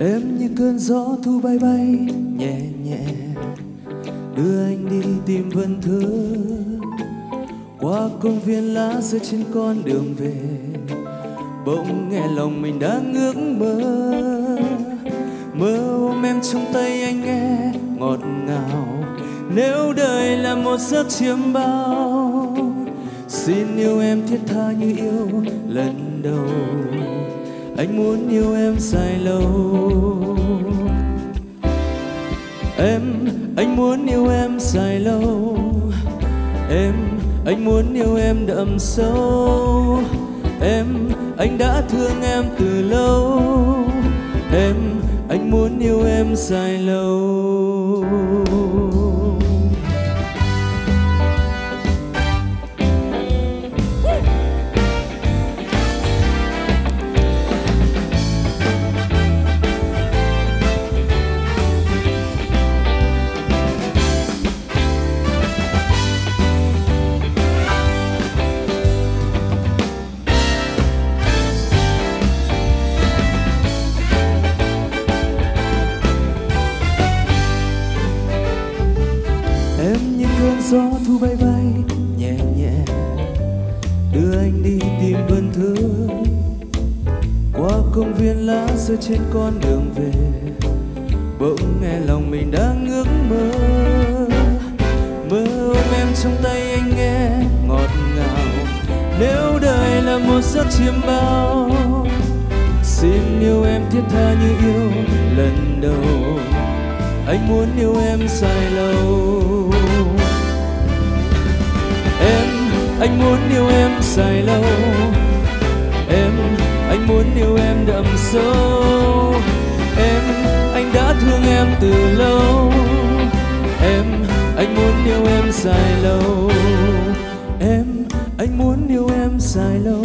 Em như cơn gió thu bay bay nhẹ nhẹ, đưa anh đi tìm vần thơ. Qua công viên lá rơi trên con đường về, bỗng nghe lòng mình đang ước mơ. Mơ ôm em trong tay anh nghe ngọt ngào. Nếu đời là một giấc chiêm bao, xin yêu em thiết tha như yêu lần đầu. Anh muốn yêu em dài lâu. Anh muốn yêu em dài lâu. Anh muốn yêu em đậm sâu. Anh đã thương em từ lâu. Anh muốn yêu em dài lâu. Em như cơn gió thu bay bay nhẹ nhẹ, đưa anh đi tìm vần thơ. Qua công viên lá rơi trên con đường về, bỗng nghe lòng mình đang ước mơ. Mơ ôm em trong tay anh nghe ngọt ngào. Nếu đời là một giấc chiêm bao, xin yêu em thiết tha như yêu lần đầu. Anh muốn yêu em dài lâu. Anh muốn yêu em dài lâu. Anh muốn yêu em đậm sâu. Anh đã thương em từ lâu. Anh muốn yêu em dài lâu. Anh muốn yêu em dài lâu.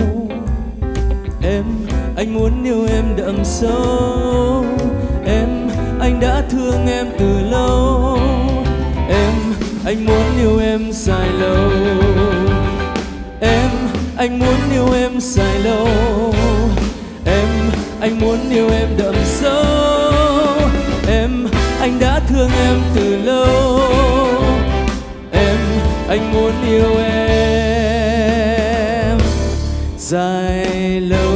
Anh muốn yêu em đậm sâu. Anh đã thương em từ lâu. Anh muốn yêu em dài lâu. Anh muốn yêu em dài lâu. Anh muốn yêu em đậm sâu. Anh đã thương em từ lâu. Anh muốn yêu em dài lâu.